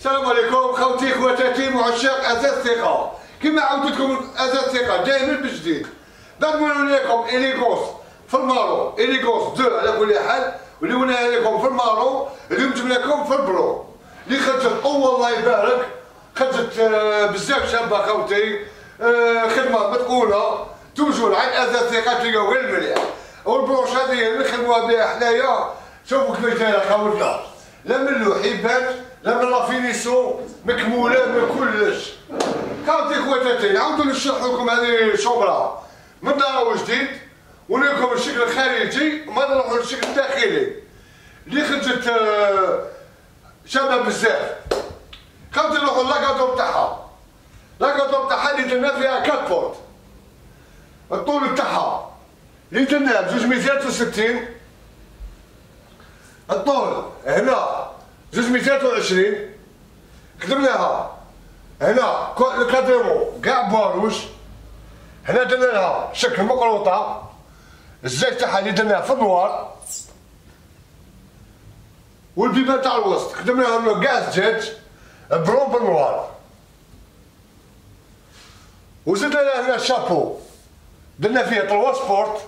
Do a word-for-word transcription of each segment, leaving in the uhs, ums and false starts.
السلام عليكم خوتي خواتاتي معشاق اساس ثقه. كما عودت لكم اساس ثقه دائما بجديد. بعد ما نقول لكم اليغونس في المارو، اليغونس دو على كل حال، واللي قلنا لكم في المارو اليوم جبنا لكم في البرو اللي خرجت او الله يبارك، خرجت بزاف شابه خوتي، خدمه متقونه توجور عند اساس ثقه تلقاو غير المليح. والبروش هذه اللي نخدموها بها حنايا شوفوا كيفاش دايره خوتنا، لا من اللوحيبات لا من لافينيسيون مكموله من كلش. خوتي خواتاتي نعاودو نشرح لكم هذه شومبرا من دار جديد ونوريكم الشكل الخارجي وما نروحو للشكل الداخلي اللي خرجت شابه بزاف. خوتي نروحو لاكادو تاعها، لاكادو تاعها اللي درنا فيها كات بورت. الطول تاعها اللي درناه بجوج ميتات وستين، الطول هنا جوج ميتات وعشرين، خدمناها هنا الكادرمون كاع بواروش، هنا درنا لها شكل مقروطه، الزيت تاعها اللي درناه في النوار، والبيبان تاع الوسط خدمناهم كاع زجاج برون بالنوار، وزدنا لها هنا الشابو درنا فيه طلوا سبورت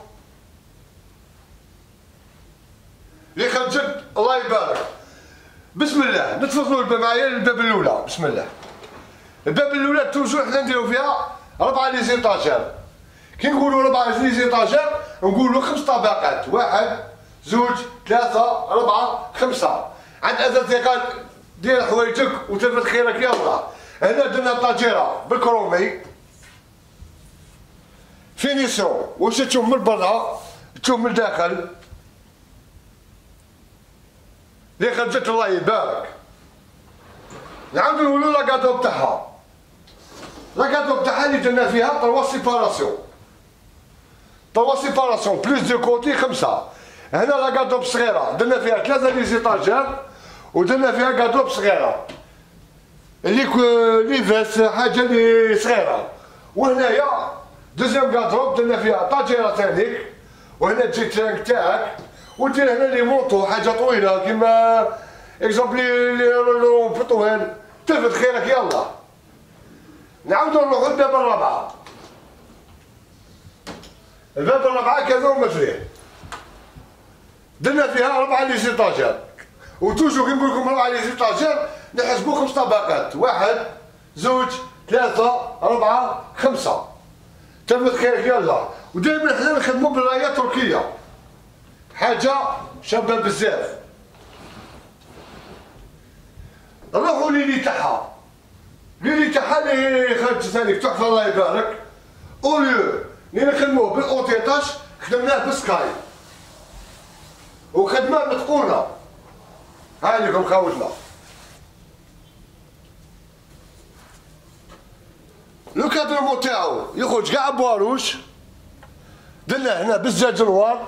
اللي خرجت الله يبارك. بسم الله نتفضلوا الباب معايا للباب الاولى. بسم الله. الباب الاولى توجور حنا نديرو فيها ربعه لي زيطاجير. كي نقولوا ربعه لي زيطاجير نقولوا خمس طبقات، واحد زوج ثلاثه اربعه خمسه. عند اساس ثقه دير حوايجك وتلفت خيرك يلا. هنا درنا طاجيره بالكرومي فينيسيون، واش تشوف من برا تشوف من الداخل اللي خرجت الله يبارك. نعاودو نقولو لاكادو تاعها، لاكادو تاعها اللي درنا فيها طروا سيباراسيون، طروا سيباراسيون بلوس دو كوتي خمسه. هنا لاكادو صغيره درنا فيها ثلاثه لي زيطاجير ودرنا فيها كادوب صغيره اللي اللي فاس حاجه اللي صغيره. وهنايا دوزيام كادروب درنا فيها طاجيره تانيك، وهنا تجي ترانك تاعك، ودير هنا لي مونطو حاجه طويله كيما اكزومبلي لي طوال تلفت خيرك يلا. نعاودو نروحو للباب الرابعه. الباب الرابعه كذا وما فيه درنا فيها اربعه لي زيطاجير، وتوجو كي نقول لكم اربعه لي زيطاجير نحسبو خمس طبقات، واحد زوج ثلاثه اربعه خمسه تلفت خيرك يلا. ودائما حنا نخدمو بالرايه تركيه، حاجه شابه بزاف. نروحو ليلي تاعها، ليلي تاعها اللي خرجت ثاني تحفه الله يبارك. اوليو اللي نخدموه بالاوتيطاج خدمناه بسكاي وخدمه متقونه. هاي لكم خوتنا لو كادرمون تاعو يخرج كاع بواروش، درنا هنا بالزجاج نوار،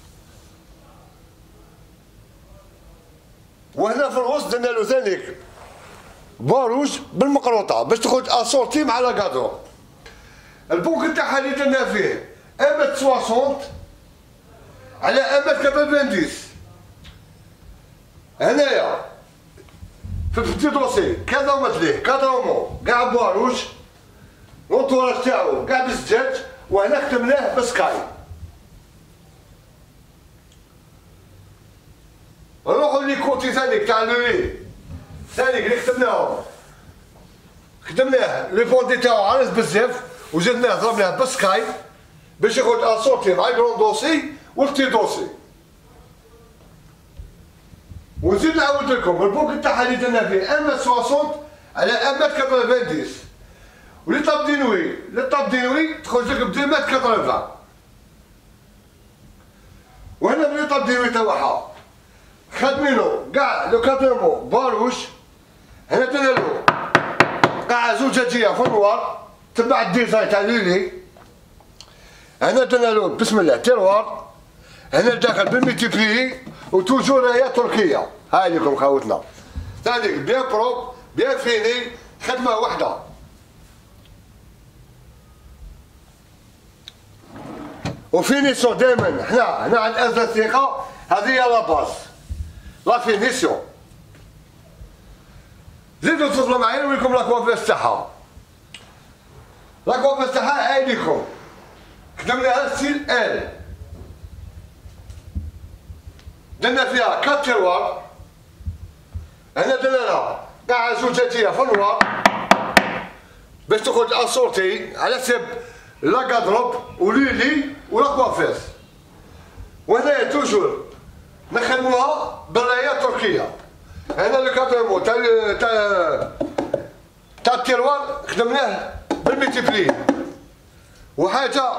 وهنا في الوسط درنا له ثانيك بواروش بالمقروطه باش تخرج اسورتي مع لاكادرو. البوك تاعها اللي درنا فيه امات ستين على امات ثمانين. هنايا في البتي دوسي كذا ومثليه كادرومون كاع بواروش، لونطوراج تاعو كاع بالزجاج، وهنا خدمناه بسكاي. نروحو لي كوتي ثانيك تاع لولي ثانيك اللي خدمناهم، خدمناه لي فوندي تاعو عريض بزاف وزدناه ضربناه بسكاي باش ياخد اسورتي مع الكرون دوسي والبتي دوسي. ونزيد نعاود لكم البوك تاعها اللي درنا فيه امات ستين على امات ثمانين، ولي طاب دينوي لي طاب دينوي تخرج لك ب اثنين متر ثمانين. وهنا بلي طاب دينوي تاعها خادمينو كاع لو كادرمون باروش. هنا درنا له قاع زجاجيه في النوار تبع الديزاين تاع ليلي. هنا درنا له بسم الله تيروار، هنا داخل بالميتيبلي وتوجور راهي تركيه. هاي لكم خوتنا ثانيك بيان بروب بيان فيني، خدمه وحده. وفينيسيون دائما حنا هنا عند اساس ثقه هذه هي لا باس لا فينيسيون. زيدوا تفضلوا معايا نوريكم لاكوافيس تاعها. لاكوافيس تاعها هاي ليكم خدمناها ستيل ال، درنا فيها كات تيروار، هنا درنا لها كاع زجاجيه في النوار باش تخرج اسورتي على حساب لا كادروب وليلي ولاكوافيس. وهنايا توجور نخدموها بالرايه تركيه. هنا لو كادرومو تاع تاع تاع التيروار خدمناه بالميتيبلي. وحاجه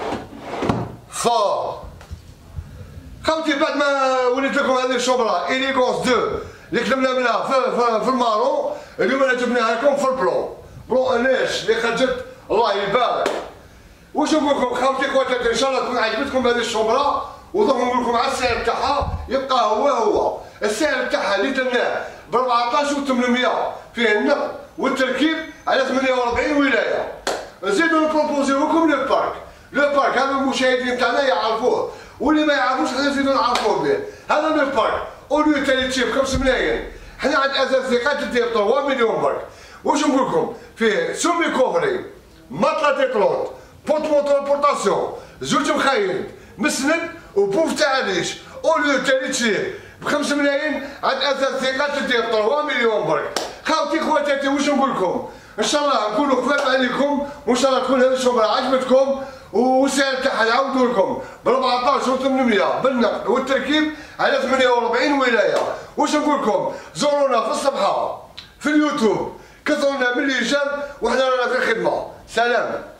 فور خاوتي بعد ما وليت لكم هذه الشومبرا إليغونس دو اللي خدمنا منها في, في, في المارون، اليوم انا جبناها لكم في البلون بلون اناش اللي خرجت الله يبارك. واش نقول لكم خاوتي خواتاتي ان شاء الله تكون عجبتكم هذه الشومبرا. ودوك نقول لكم على السعر تاعها يبقى هو هو السعر تاعها اللي درناه ب أربعطاش وثمانمية فيه النقل والتركيب على ثمانية وأربعين ولايه. نزيدو نبروبوزيو لكم لو بارك. لو بارك هذا المشاهدين تاعنا يعرفوه واللي ما يعرفوش حنا نزيدو نعرفوه به. هذا لو بارك اوليو تاع تجيب خمسة ملايين، حنا عند اساس ثقات تدير ثلاثة مليون برك. واش نقول لكم فيه سومي كوفري، مطلة ديكلونت، بوط موتور بورتاسيون، زوج مخايل، مسند وبوف تاع الريش. اوليو تاع تجيب بخمسة ملايين عند اساس ثقات تدير ثلاثة مليون برك. خاوتي خواتاتي واش نقول لكم؟ ان شاء الله نكونوا خفاف عليكم وان شاء الله تكون هذه الشومبرا عجبتكم. والسعر تاعها نعاودوا لكم ب أربعطاش وثمانمية بالنقد والتركيب على ثمانية وأربعين ولايه. واش نقول لكم؟ زورونا في الصفحه في اليوتيوب، كثرونا من الاعجاب وحنا رانا في الخدمه. سلام.